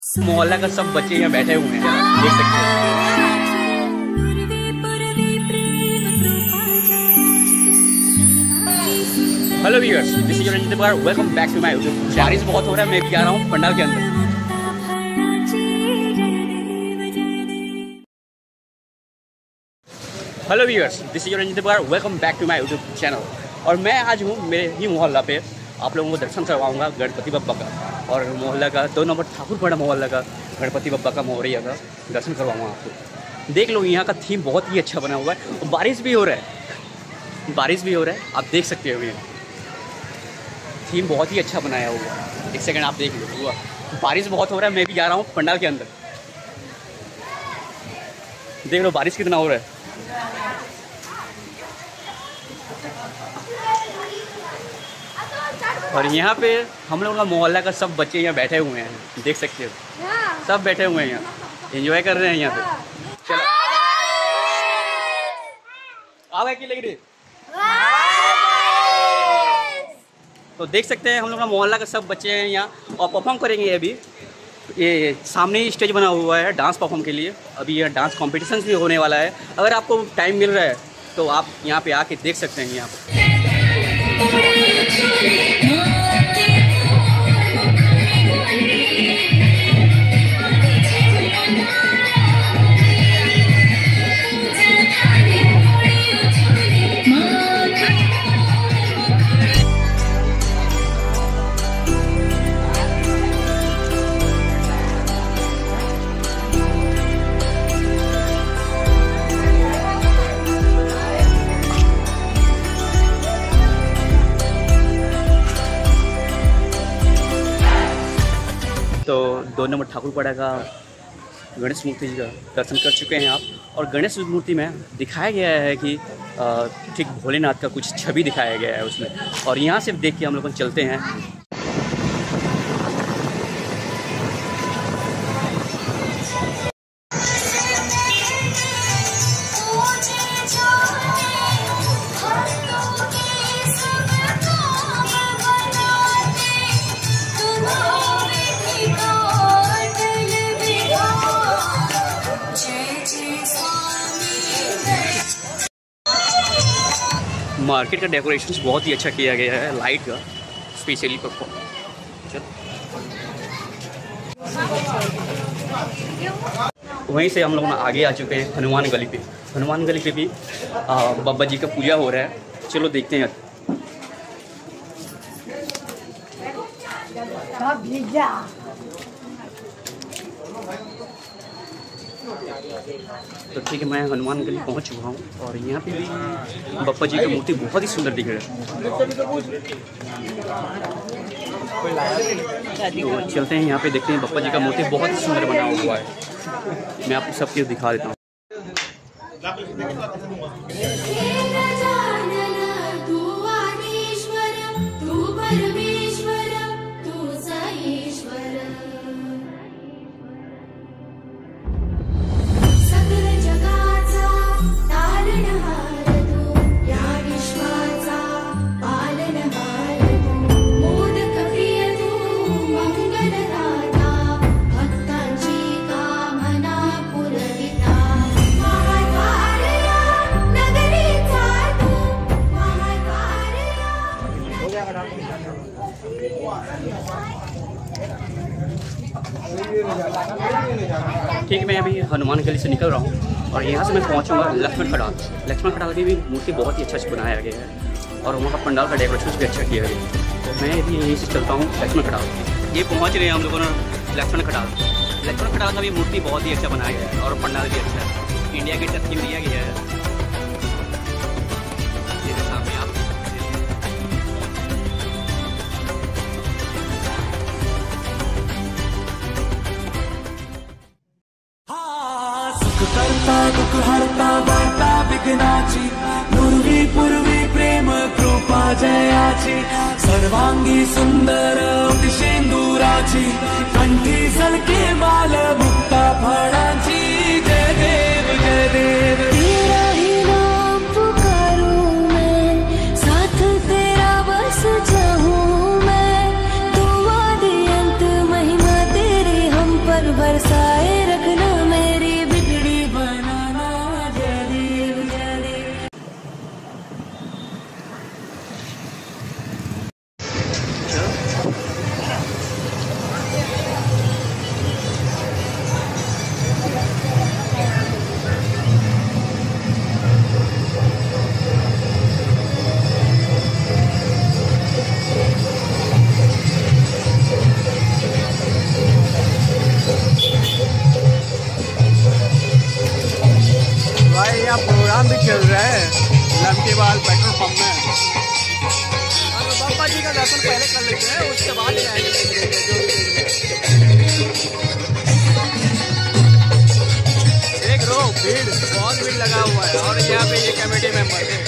मोहल्ला का सब बच्चे यहाँ बैठे हुए हैं, देख सकते हैं। Hello viewers, this is Ranjit Kumar, welcome back to my YouTube. बारिश बहुत हो रहा है, मैं भी जा रहा हूँ पंडाल के अंदर। Hello viewers, this is Ranjit Kumar, welcome back to my YouTube channel. और मैं आज हूँ मेरे ही मोहल्ला पे, आप लोगों को दर्शन करवाऊंगा गणपति बप्पा का, और मोहल्ला का 2 नंबर ठाकुरपाड़ा मोहल्ला का गणपति बप्पा का मोहरिया का दर्शन करवाऊंगा आपको। देख लो, यहाँ का थीम बहुत ही अच्छा बना हुआ है, और बारिश भी हो रहा है, आप देख सकते हो। ये थीम बहुत ही अच्छा बनाया हुआ है। एक सेकंड आप देख लो, हुआ बारिश बहुत हो रहा है, मैं भी जा रहा हूँ पंडाल के अंदर। देख लो बारिश कितना हो रहा है। और यहाँ पे हम लोगों का मोहल्ला का सब बच्चे यहाँ बैठे हुए हैं, देख सकते हो, सब बैठे हुए हैं यहाँ, एंजॉय कर रहे हैं यहाँ पे। चलो आ गए कि लग रही, तो देख सकते हैं हम लोग का मोहल्ला का सब बच्चे हैं यहाँ, और परफॉर्म करेंगे अभी। ये सामने ही स्टेज बना हुआ है डांस परफॉर्म के लिए। अभी यह डांस कॉम्पिटिशन भी होने वाला है। अगर आपको टाइम मिल रहा है तो आप यहाँ पे आके देख सकते हैं यहाँ पे। तो 2 नंबर ठाकुरपाड़ा का गणेश मूर्ति जी का दर्शन कर चुके हैं आप। और गणेश मूर्ति में दिखाया गया है कि ठीक भोलेनाथ का कुछ छवि दिखाया गया है उसमें। और यहाँ से देख के हम लोग चलते हैं। मार्केट का डेकोरेशन बहुत ही अच्छा किया गया है, लाइट का स्पेशली परफॉर्म। वहीं से हम लोग आगे आ चुके हैं हनुमान गली पे। हनुमान गली पे भी बाबा जी का पूजा हो रहा है। चलो देखते हैं। तो ठीक है, मैं हनुमान गली पहुंच चुका हूँ, और यहाँ पे भी बप्पा जी की मूर्ति बहुत ही सुंदर दिख रहा है। तो चलते हैं यहाँ पे, देखते हैं। बप्पा जी का मूर्ति बहुत ही सुंदर बना हुआ है। मैं आपको सब चीज़ दिखा देता हूँ। ठीक, मैं अभी हनुमान गली से निकल रहा हूँ, और यहाँ से मैं पहुँचूँगा लक्ष्मण खड़ाल। लक्ष्मण खड़ाल की भी मूर्ति बहुत ही अच्छा बनाया गया है, और वहाँ का पंडाल का डेकोरेशन भी अच्छा किया गया है। तो मैं अभी यहीं से चलता हूँ लक्ष्मण खड़ाल। ये पहुँच रहे हैं हम लोगों ने लक्ष्मण खड़ाल। लक्ष्मण खड़ाल का भी मूर्ति बहुत ही अच्छा बनाया गया है, और पंडाल भी अच्छा है। इंडिया गेट का थीम दिया गया है। सामने आप करता दुख हरता वार्ता विघ्नाची, पूर्वी प्रेम कृपा जयाची, सर्वांगी सुंदर शेंदुराची, कंठी सलके माल मुक्ता फळाची। जय देव जय देव, तेरा ही नाम पुकारूं मैं, साथ तेरा बस जाऊं मैं, दुआ दे अंत महिमा तेरी हम पर प्रोग्राम भी चल रहा है लमटीवाल पेट्रोल पंप में। और बाबा जी का दर्शन पहले कर लेते हैं, उसके बाद जाएंगे। देख लो भीड़, बहुत भीड़ लगा हुआ है। और यहाँ पे ये कमेटी मेंबर है।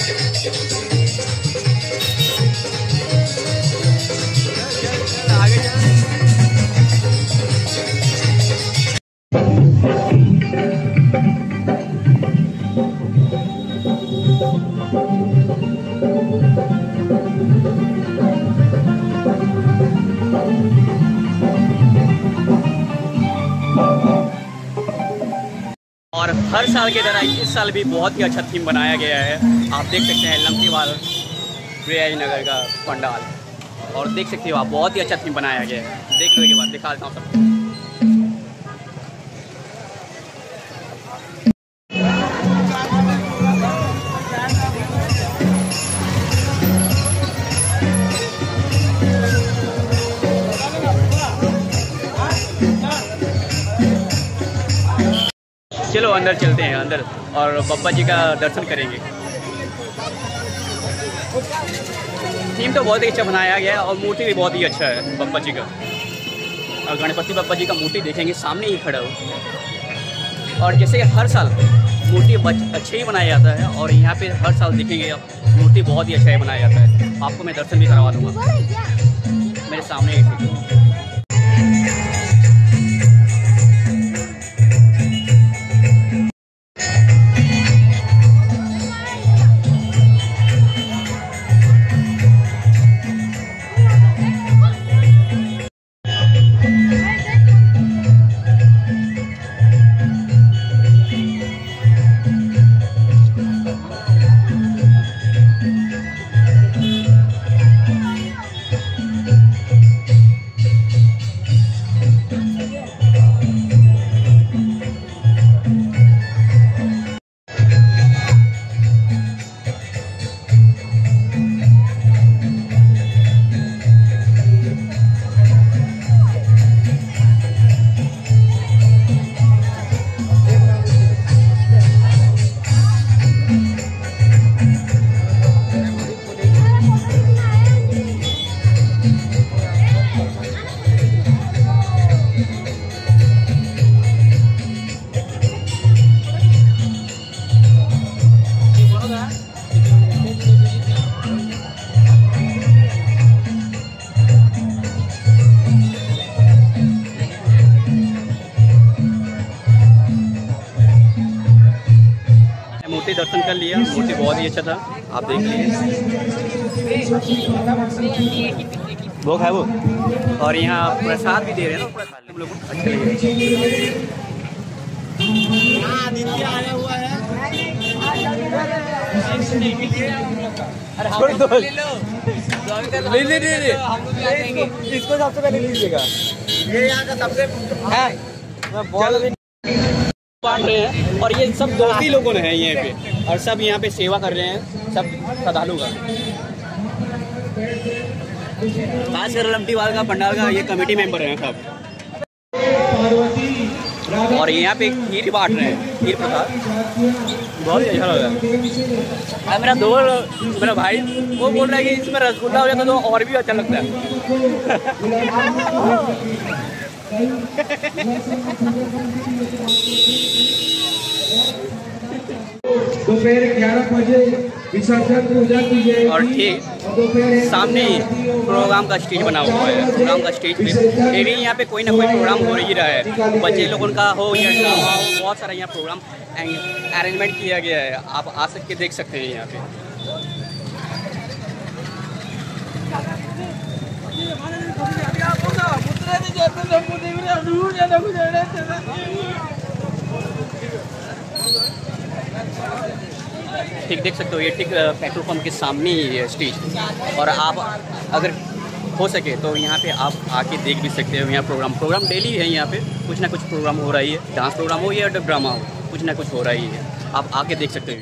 आगे चल। और हर साल की तरह इस साल भी बहुत ही अच्छा थीम बनाया गया है। आप देख सकते हैं लमटीवाल रियाज नगर का पंडाल, और देख सकते हो आप बहुत ही अच्छा थीम बनाया गया है। देख लो एक बार, दिखा देता हूँ सबको। चलो अंदर चलते हैं अंदर और बाबा जी का दर्शन करेंगे। थीम तो बहुत ही अच्छा बनाया गया है और मूर्ति भी बहुत ही अच्छा है बाबा जी का। और गणपति बाबा जी का मूर्ति देखेंगे सामने ही खड़ा हो। और जैसे हर साल मूर्ति अच्छे ही बनाया जाता है, और यहाँ पे हर साल देखेंगे मूर्ति बहुत ही अच्छा ही बनाया जाता है। आपको मैं दर्शन भी करवा दूँगा, मेरे सामने ही ठीक है। मूर्ति दर्शन कर लिया, मूर्ति बहुत ही अच्छा था, आप देख लीजिए। वो है वो, और यहाँ प्रसाद भी दे रहे हैं ना, प्रसाद हम लोग को अच्छा लगे। इसको सबसे पहले लीजिएगा, ये यहाँ का सबसे बांट रहे हैं। और ये सब दोस्ती लोगों ने हैं यहाँ पे, और सब यहाँ पे सेवा कर रहे हैं, सब श्रद्धालु का। खासकर लमटीवाल का पंडाल का ये कमेटी मेंबर हैं सब। और यहाँ पे खीर बांट रहे हैं, खीर प्रसाद बहुत ही अच्छा लग रहा है। मेरा दोस्त, मेरा भाई वो बोल रहा है कि इसमें रसगुल्ला हो जाता तो और भी अच्छा लगता है। दोपहर 11 बजे विसर्जन पूजा की जाएगी। और ठीक सामने ही प्रोग्राम का स्टेज बना हुआ है। प्रोग्राम का स्टेज पे डेली यहाँ पे कोई ना कोई प्रोग्राम हो ही रहा है, बच्चे लोगों का हो या ड्रामा हो, बहुत सारा यहाँ प्रोग्राम अरेंजमेंट किया गया है। आप आ सकते देख सकते हैं यहाँ पे। ठीक देख सकते हो, ये ठीक पेट्रोल पंप के सामने ही है स्टेज। और आप अगर हो सके तो यहाँ पे आप आके देख भी सकते हो। यहाँ प्रोग्राम डेली है, यहाँ पे कुछ ना कुछ प्रोग्राम हो रही है, डांस प्रोग्राम हो या ड्रामा हो, कुछ ना कुछ हो रही है, आप आके देख सकते हो।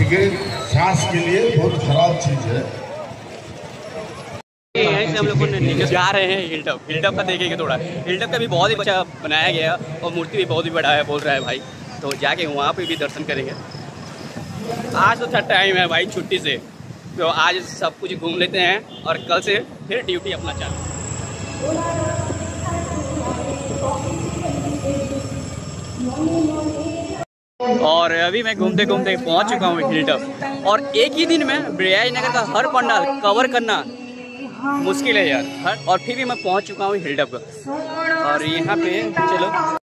सिगरेट सांस के लिए बहुत खराब चीज़ है। यहीं से हम लोग जा रहे हैं हिलटॉप। हिलटॉप का देखेंगे थोड़ा। हिलटॉप का भी बहुत ही अच्छा बनाया गया है और मूर्ति भी बहुत ही बड़ा है बोल रहा है भाई। तो जाके वहाँ पे भी दर्शन करेंगे। आज तो अच्छा टाइम है भाई छुट्टी से, तो आज सब कुछ घूम लेते हैं और कल से फिर ड्यूटी अपना चालू। और अभी मैं घूमते घूमते पहुंच चुका हूँ हिलटॉप। और एक ही दिन में ब्रियाज नगर का हर पंडाल कवर करना मुश्किल है यार। और फिर भी मैं पहुंच चुका हूँ हिलटॉप का। और यहाँ पे चलो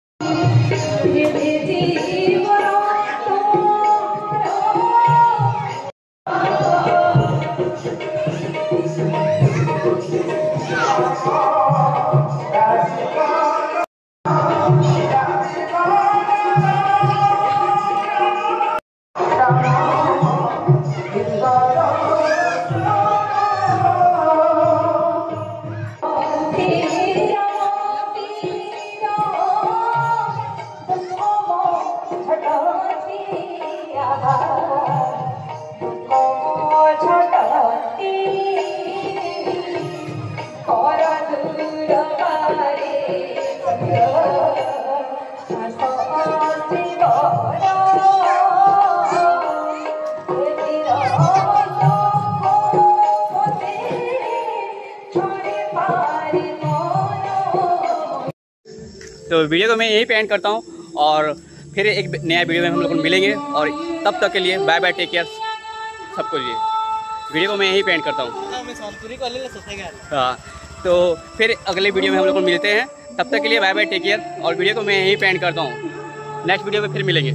तो वीडियो को मैं यही पे एंड करता हूँ और फिर एक नया वीडियो में हम लोग मिलेंगे। और तब तक के लिए बाय बाय, टेक केयर सबको लिए। वीडियो को मैं यही पे एंड करता हूँ। हाँ, तो फिर अगले वीडियो में हम लोग मिलते हैं। तब तक के लिए बाय बाय, टेक केयर। और वीडियो को मैं यही पे एंड करता हूँ। नेक्स्ट वीडियो में फिर मिलेंगे।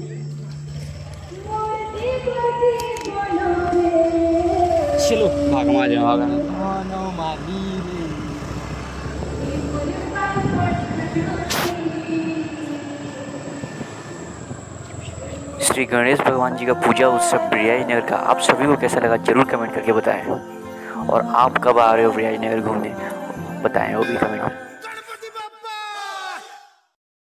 चलो भागमा जाओ भागा। श्री गणेश भगवान जी का पूजा उत्सव ब्रियाज नगर का आप सभी को कैसा लगा जरूर कमेंट करके बताएं। और आप कब आ रहे हो ब्रियाज नगर घूमने बताएं वो भी कमेंट में।